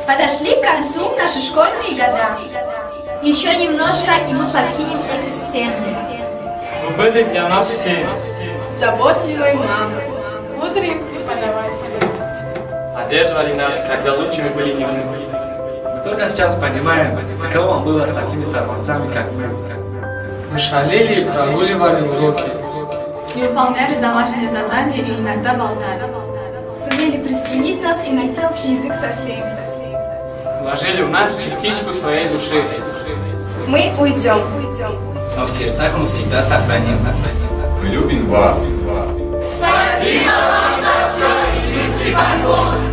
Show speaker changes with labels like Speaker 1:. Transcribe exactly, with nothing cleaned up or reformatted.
Speaker 1: Подошли к концу наши школьные года.
Speaker 2: Еще немножко, и мы покинем эти стены.
Speaker 3: Вы были для нас все.
Speaker 4: Заботливой мамой, мудрым преподавателем.
Speaker 3: Поддерживали нас, когда лучше мы были не мы.
Speaker 5: Мы только сейчас понимаем, каково было с такими сорванцами, как мы.
Speaker 6: Мы шалили и прогуливали уроки.
Speaker 4: Не выполняли домашние задания и иногда болтали.
Speaker 2: Сумели приструнить нас и найти общий язык со всеми.
Speaker 3: Вложили в нас частичку своей души.
Speaker 1: Мы уйдем.
Speaker 5: Но в сердцах мы всегда сохраним.
Speaker 7: Мы любим вас.
Speaker 2: Спасибо вам за все, и низкий поклон.